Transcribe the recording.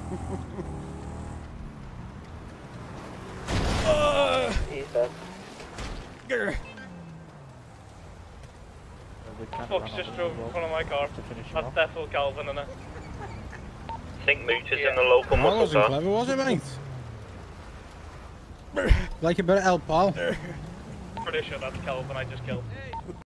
He's dead. Fox just drove in front of my car. That's Defo Calvin in it. I think Mooch is in the local That muscle wasn't car. clever, was it, mate? Like a bit of El Pal. Pretty sure that's Calvin I just killed.